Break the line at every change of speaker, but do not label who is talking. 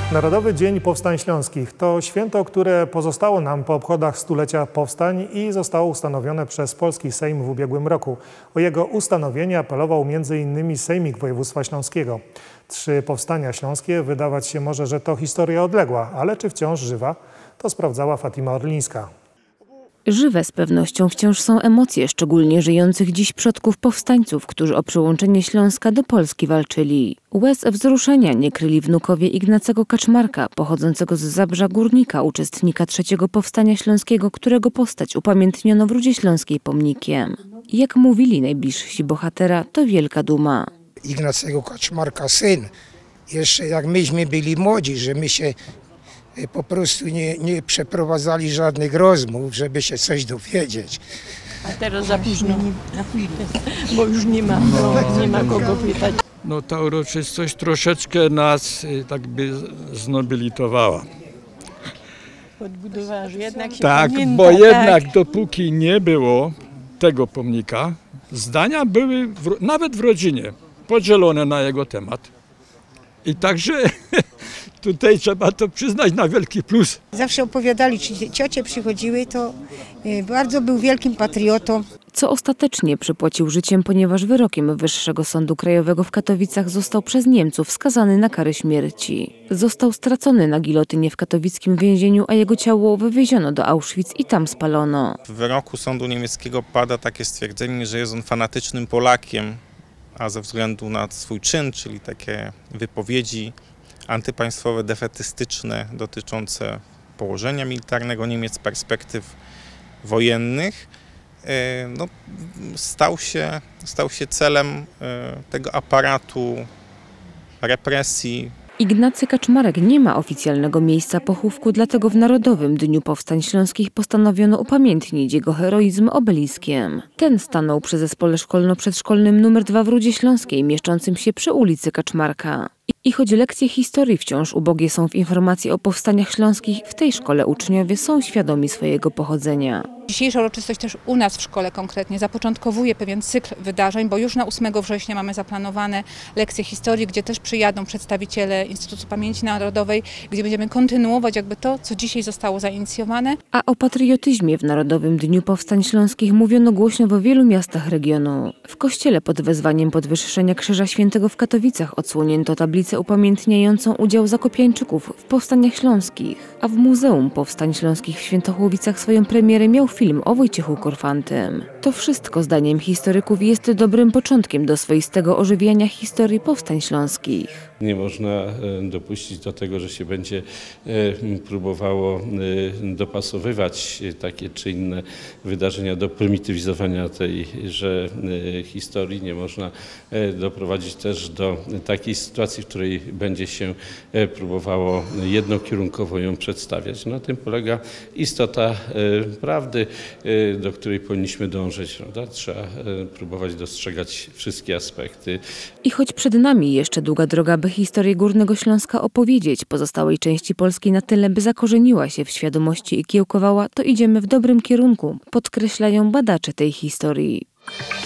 Narodowy Dzień Powstań Śląskich to święto, które pozostało nam po obchodach stulecia powstań i zostało ustanowione przez polski Sejm w ubiegłym roku. O jego ustanowienie apelował m.in. Sejmik Województwa Śląskiego. 3 powstania śląskie wydawać się może, że to historia odległa, ale czy wciąż żywa? To sprawdzała Fatima Orlińska.
Żywe z pewnością wciąż są emocje, szczególnie żyjących dziś przodków powstańców, którzy o przyłączenie Śląska do Polski walczyli. Łez wzruszenia nie kryli wnukowie Ignacego Kaczmarka, pochodzącego z Zabrza Górnika, uczestnika III Powstania Śląskiego, którego postać upamiętniono w Rudzie Śląskiej pomnikiem. Jak mówili najbliżsi bohatera, to wielka duma.
Ignacego Kaczmarka syn, jeszcze jak myśmy byli młodzi, że my się po prostu nie przeprowadzali żadnych rozmów, żeby się coś dowiedzieć.
A teraz za późno, bo już nie ma kogo pytać.
No ta uroczystość troszeczkę nas tak by znobilitowała.
Podbudowała, że jednak się
tak,
pamięta,
bo jednak dopóki nie było tego pomnika, zdania były nawet w rodzinie podzielone na jego temat. I także tutaj trzeba to przyznać na wielki plus.
Zawsze opowiadali, czy ciocie przychodziły, to bardzo był wielkim patriotą.
Co ostatecznie przypłacił życiem, ponieważ wyrokiem Wyższego Sądu Krajowego w Katowicach został przez Niemców skazany na karę śmierci. Został stracony na gilotynie w katowickim więzieniu, a jego ciało wywieziono do Auschwitz i tam spalono.
W wyroku sądu niemieckiego pada takie stwierdzenie, że jest on fanatycznym Polakiem, a ze względu na swój czyn, czyli takie wypowiedzi antypaństwowe, defetystyczne dotyczące położenia militarnego Niemiec, perspektyw wojennych, no, stał się celem tego aparatu represji.
Ignacy Kaczmarek nie ma oficjalnego miejsca pochówku, dlatego w Narodowym Dniu Powstań Śląskich postanowiono upamiętnić jego heroizm obeliskiem. Ten stanął przy zespole szkolno-przedszkolnym nr 2 w Rudzie Śląskiej, mieszczącym się przy ulicy Kaczmarka. I choć lekcje historii wciąż ubogie są w informacji o powstaniach śląskich, w tej szkole uczniowie są świadomi swojego pochodzenia.
Dzisiejsza uroczystość też u nas w szkole konkretnie zapoczątkowuje pewien cykl wydarzeń, bo już na 8 września mamy zaplanowane lekcje historii, gdzie też przyjadą przedstawiciele Instytutu Pamięci Narodowej, gdzie będziemy kontynuować jakby to, co dzisiaj zostało zainicjowane.
A o patriotyzmie w Narodowym Dniu Powstań Śląskich mówiono głośno w wielu miastach regionu. W kościele pod wezwaniem podwyższenia Krzyża Świętego w Katowicach odsłonięto tablicę upamiętniającą udział zakopiańczyków w powstaniach śląskich, a w Muzeum Powstań Śląskich w Świętochłowicach swoją premierę miał film o Wojciechu Korfantym. To wszystko, zdaniem historyków, jest dobrym początkiem do swoistego ożywiania historii powstań śląskich.
Nie można dopuścić do tego, że się będzie próbowało dopasowywać takie czy inne wydarzenia do prymitywizowania tejże historii. Nie można doprowadzić też do takiej sytuacji, w której będzie się próbowało jednokierunkowo ją przedstawiać. Na tym polega istota prawdy, do której powinniśmy dążyć. Prawda? Trzeba próbować dostrzegać wszystkie aspekty.
I choć przed nami jeszcze długa droga, by historię Górnego Śląska opowiedzieć pozostałej części Polski na tyle, by zakorzeniła się w świadomości i kiełkowała, to idziemy w dobrym kierunku, podkreślają badacze tej historii.